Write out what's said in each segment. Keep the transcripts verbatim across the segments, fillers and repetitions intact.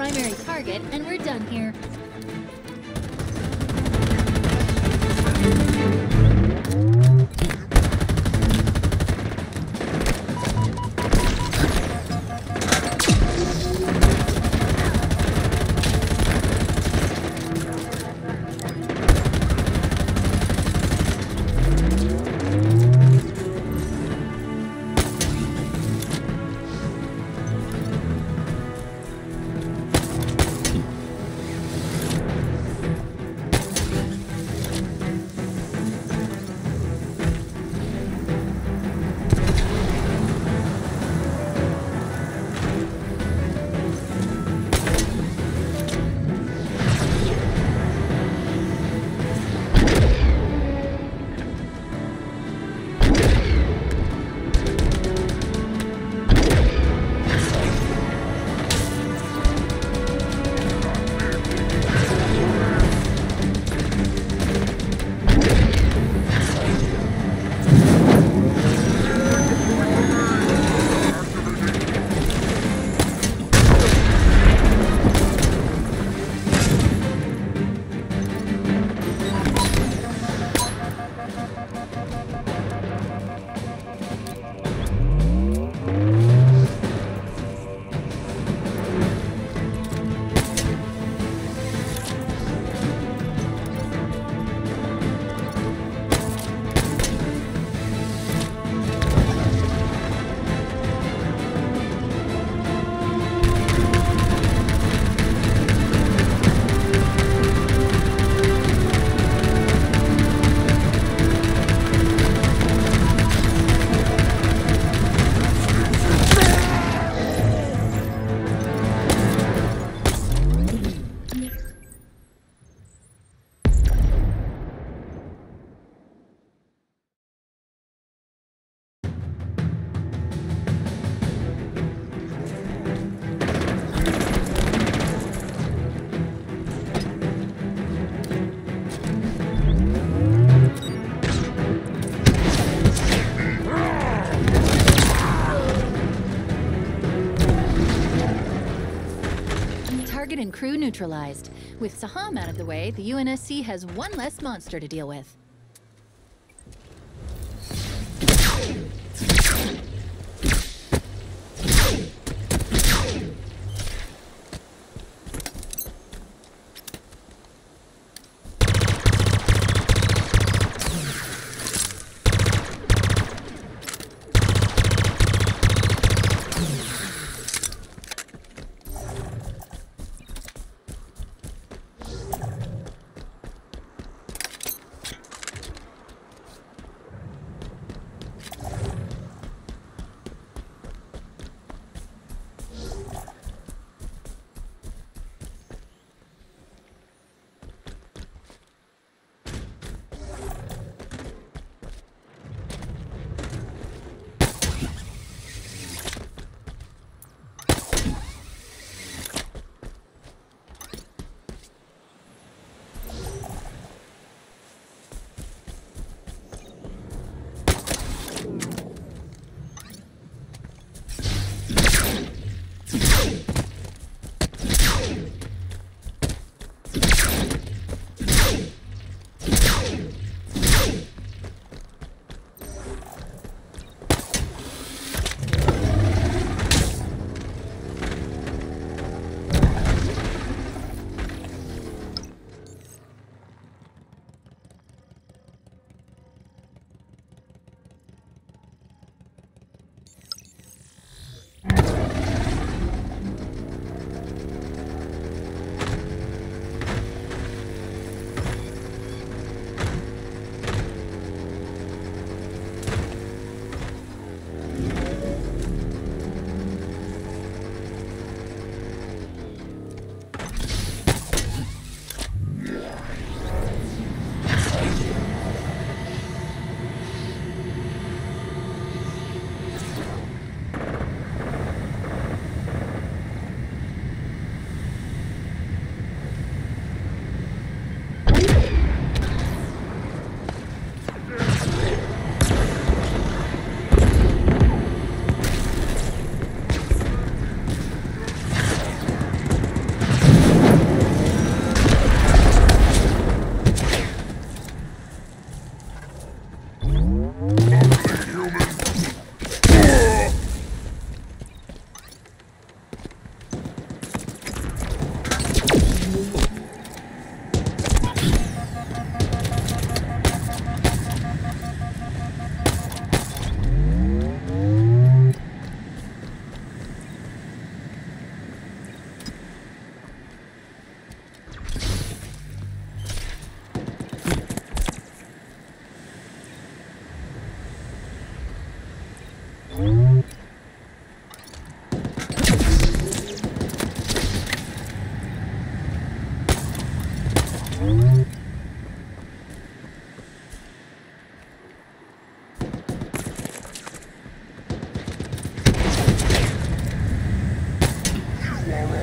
primary target, and we're done here. Target and crew neutralized. With Saham out of the way, the U N S C has one less monster to deal with.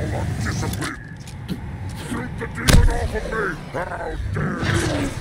undisciplined! Shoot the demon off of me! How dare you!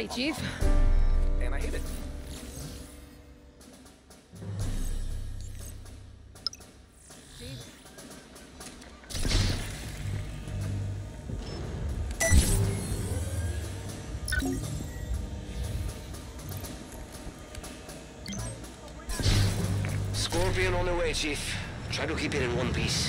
Howdy, Chief. And I hate it. Scorpion on the way, Chief. Try to keep it in one piece.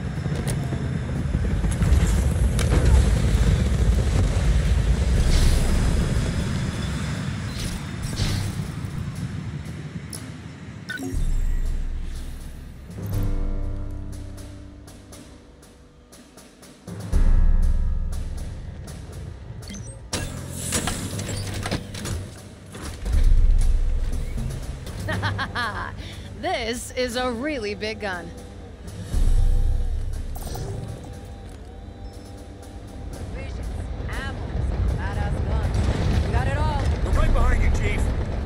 This is a really big gun. Visions, ammo, badass guns. We got it all. We're right behind you, Chief.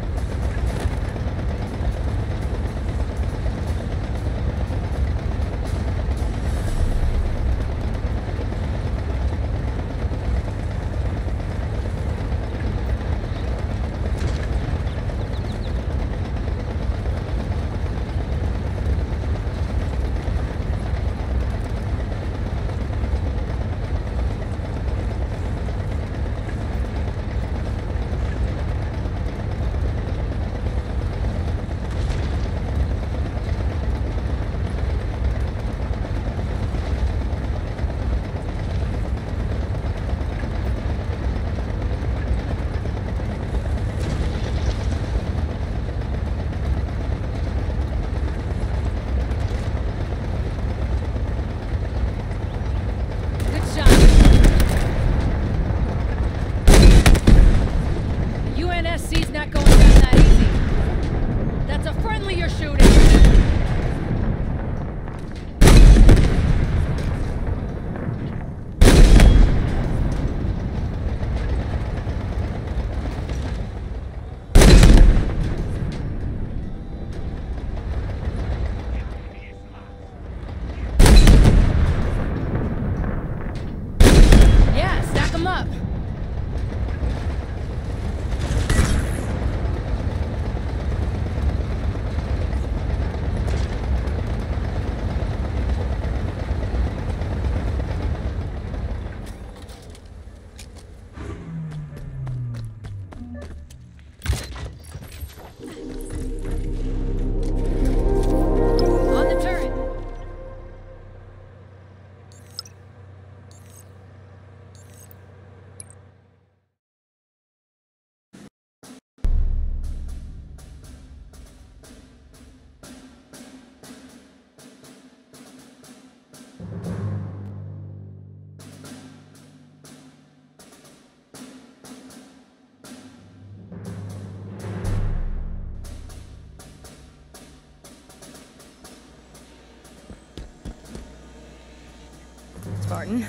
Spartan.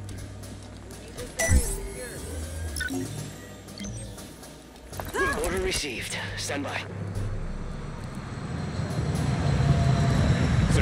Order received. Stand by. Sir.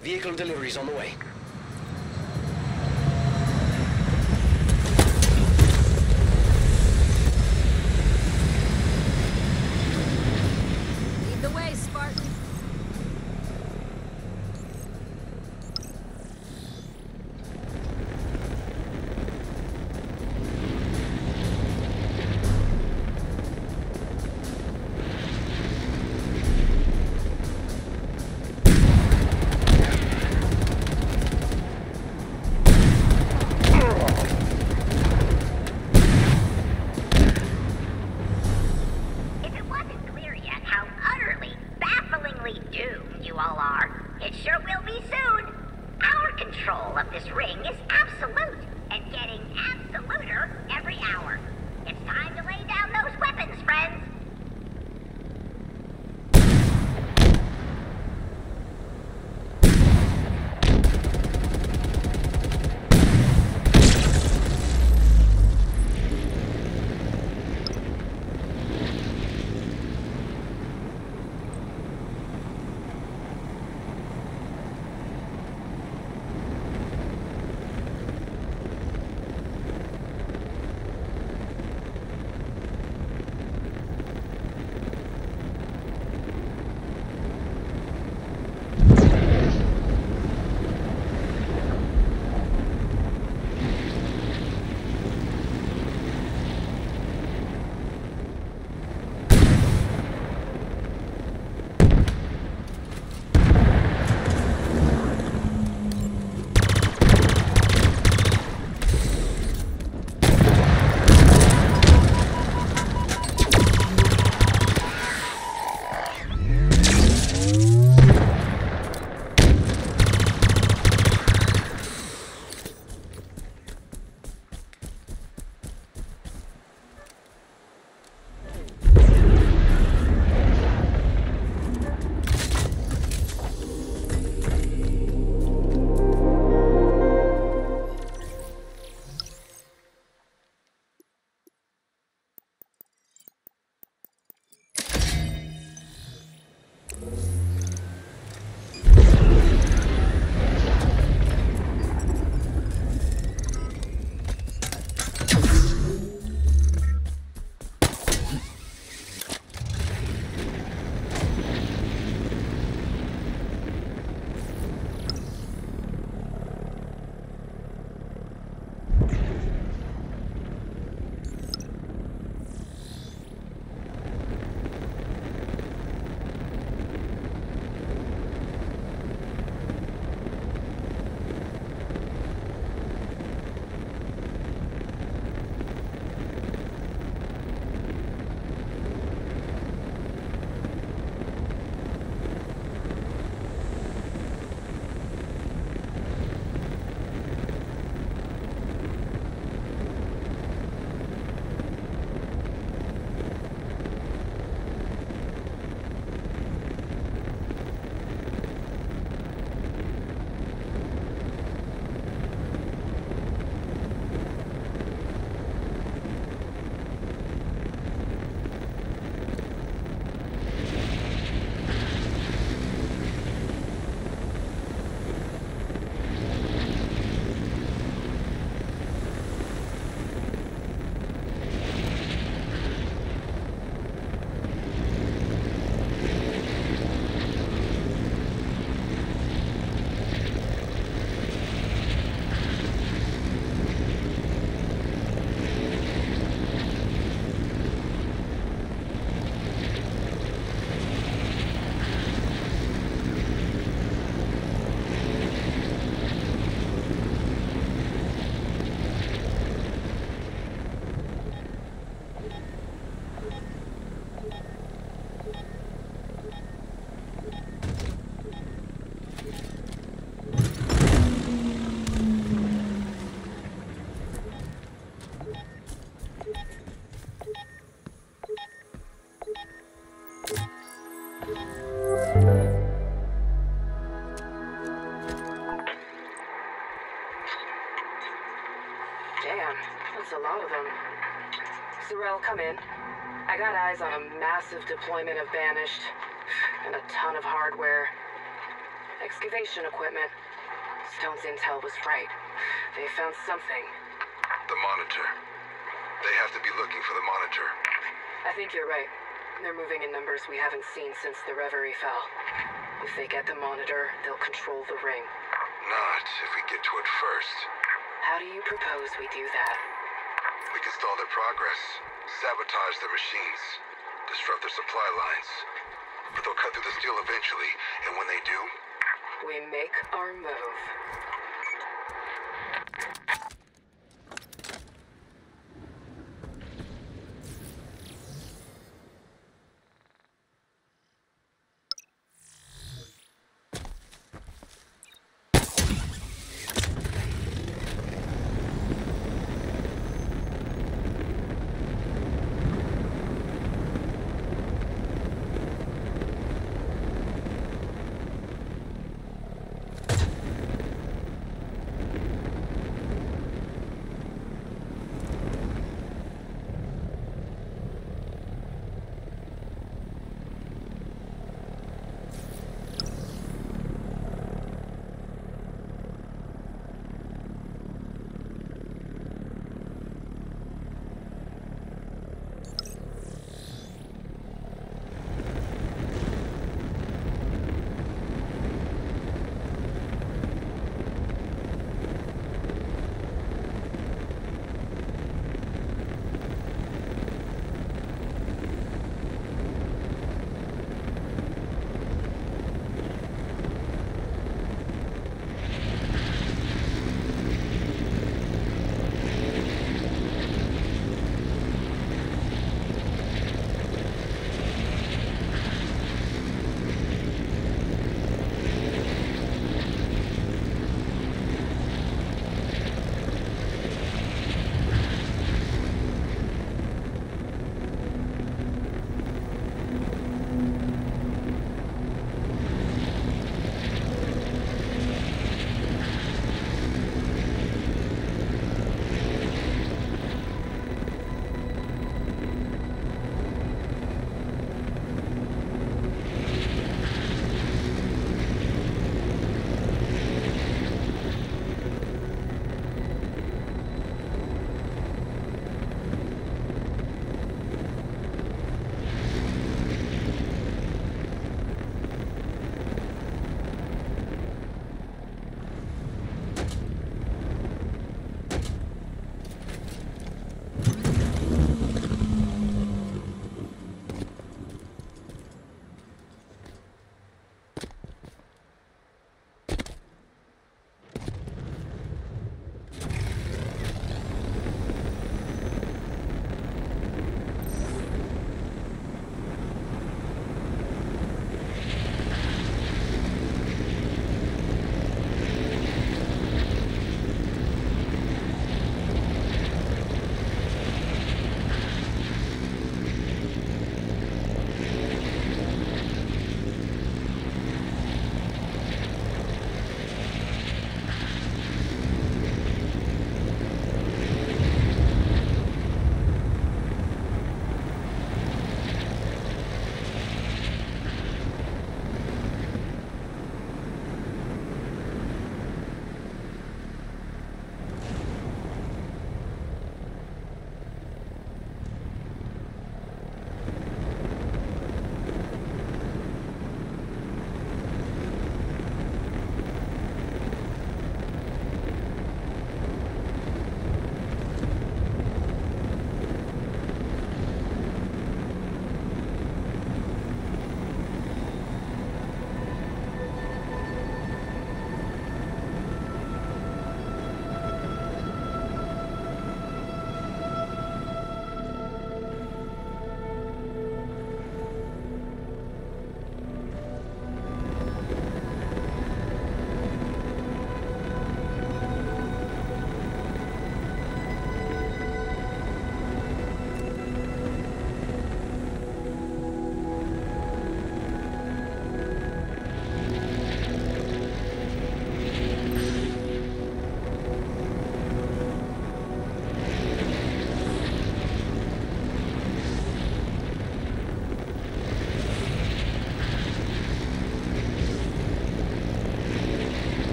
Vehicle deliveries on the way. Lead the way, Spartan. Damn, that's a lot of them. Sorrel, come in. I got eyes on a massive deployment of Banished, and a ton of hardware. Excavation equipment. Stone's intel was right. They found something. The monitor. They have to be looking for the monitor. I think you're right. They're moving in numbers we haven't seen since the Reverie fell. If they get the monitor, they'll control the ring. Not if we get to it first. How do you propose we do that? We can stall their progress, sabotage their machines, disrupt their supply lines. But they'll cut through the steel eventually, and when they do, We make our move.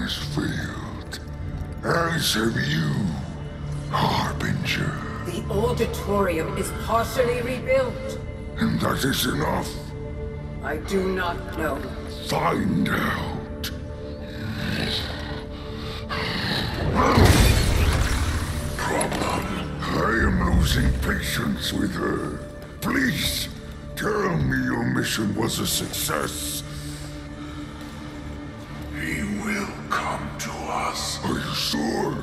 has failed. As have you, Harbinger. The auditorium is partially rebuilt. And that is enough. I do not know. Find out. Problem. I am losing patience with her. Please, tell me your mission was a success. He will come to us. Are you sure?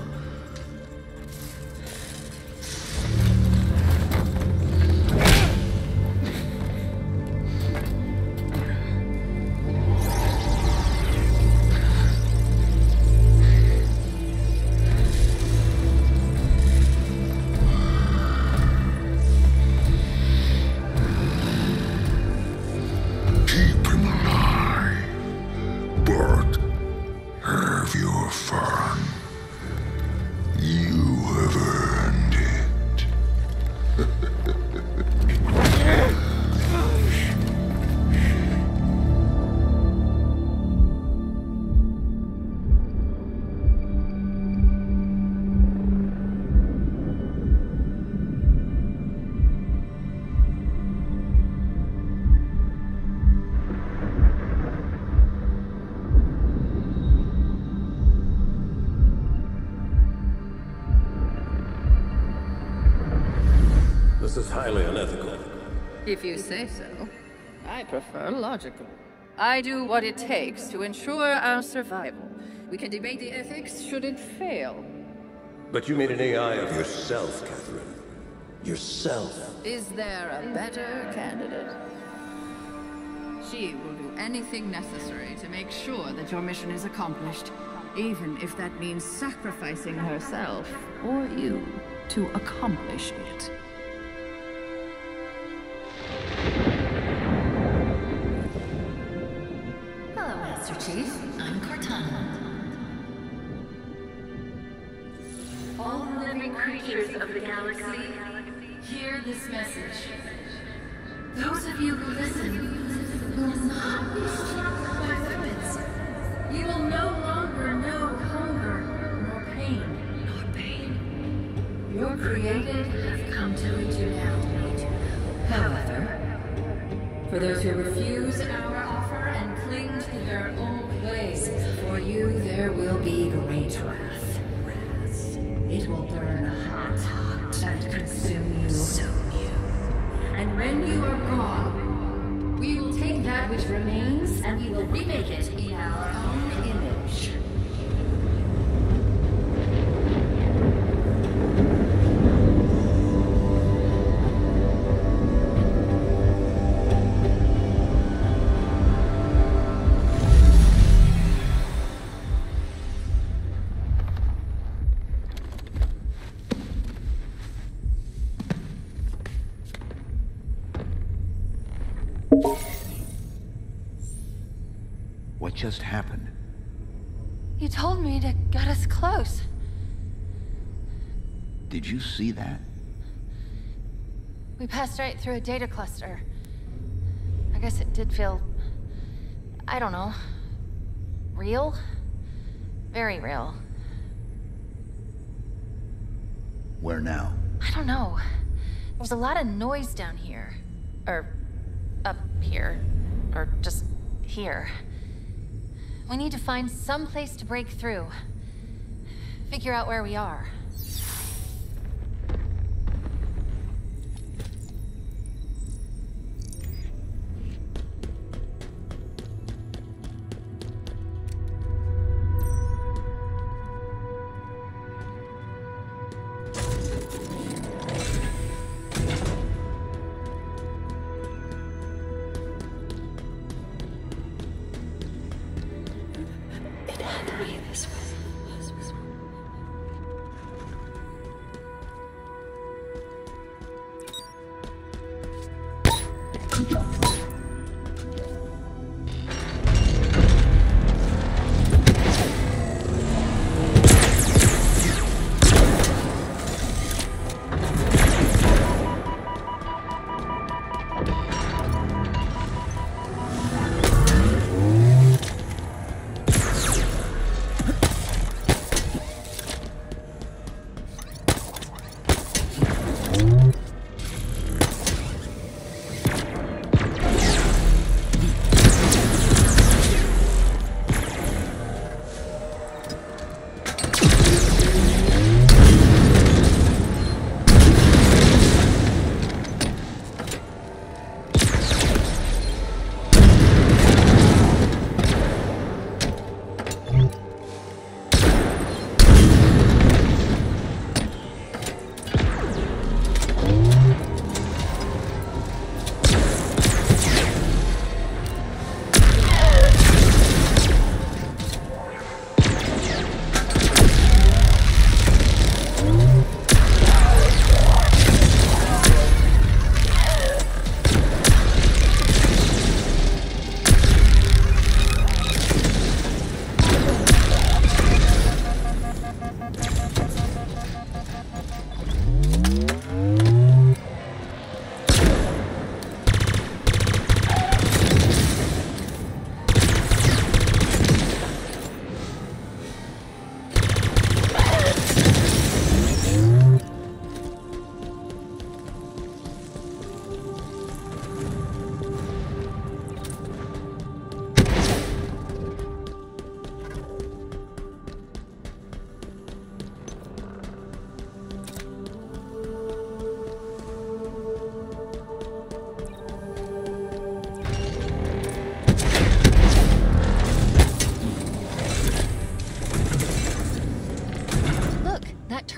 This is highly unethical. If you say so. I prefer logical. I do what it takes to ensure our survival. We can debate the ethics should it fail. But you made an A I of yourself, Catherine. Yourself. Is there a better candidate? She will do anything necessary to make sure that your mission is accomplished, even if that means sacrificing herself or you to accomplish it. Hello, Master Chief. I'm Cortana. All living creatures of the galaxy, hear this message. Those of you who listen will not be struck by weapons. You will no longer know hunger, nor pain, nor pain. Your created have come to lead you now. However, for those who refuse our offer and cling to their old ways, for you there will be great wrath. It will burn hot, hot and consume you. Consume you. And when you are gone, we will take that which remains and we will remake it in our own image. What just happened? You told me to get us close. Did you see that? We passed right through a data cluster. I guess it did feel... I don't know. Real? Very real. Where now? I don't know. There's a lot of noise down here. Or... up here. Or just here. We need to find some place to break through. Figure out where we are.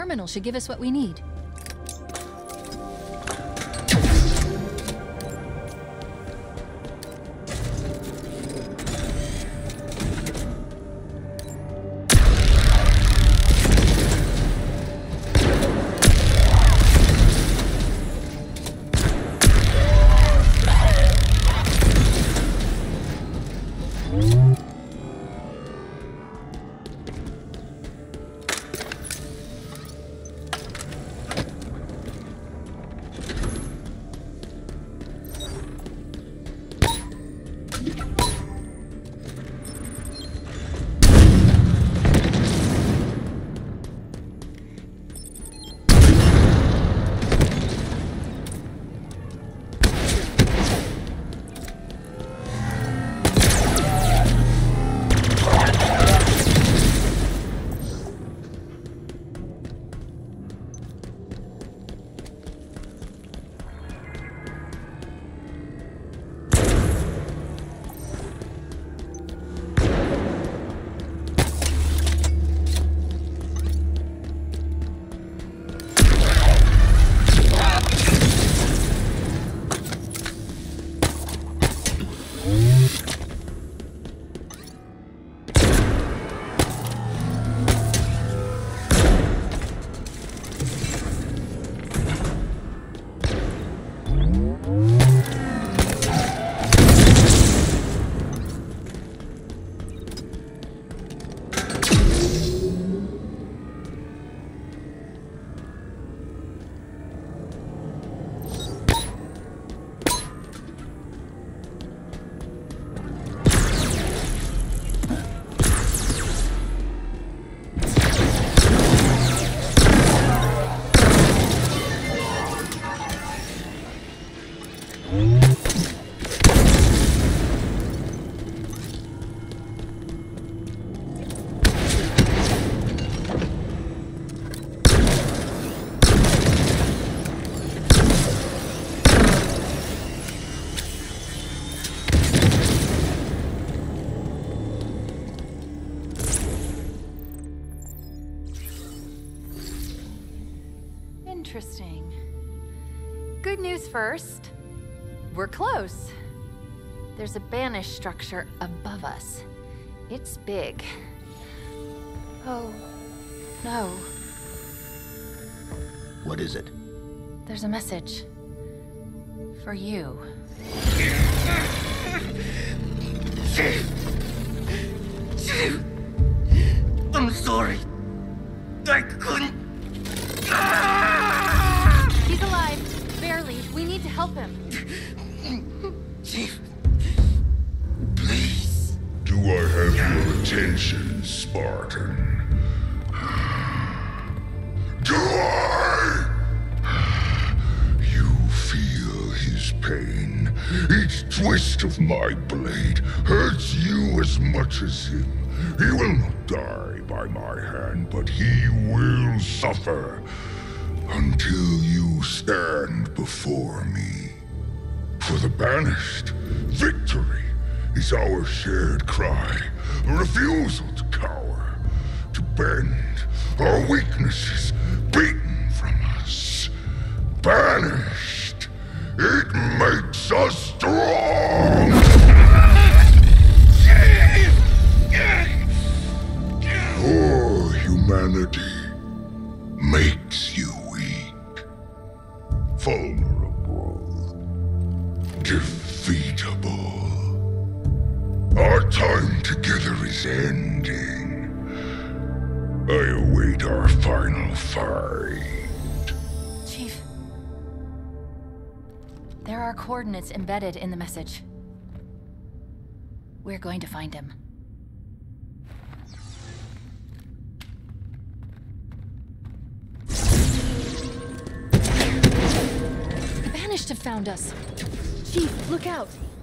terminal should give us what we need. Interesting. Good news first. We're close. There's a banish structure above us. It's big. Oh, no. What is it? There's a message. For you. I'm sorry. I couldn't. He's alive. Barely. We need to help him. Chief, please. Do I have your attention, Spartan? Do I? You feel his pain. Each twist of my blade hurts you as much as him. He will not die by my hand, but he will suffer until you stand before me. For the banished, victory is our shared cry, a refusal to cower, to bend our weaknesses beaten from us. Banished, it makes us strong! Your humanity makes you weak, vulnerable, defeatable. Our time together is ending. I await our final fight. Chief. There are coordinates embedded in the message. We're going to find him. The Banished have found us. Chief, look out.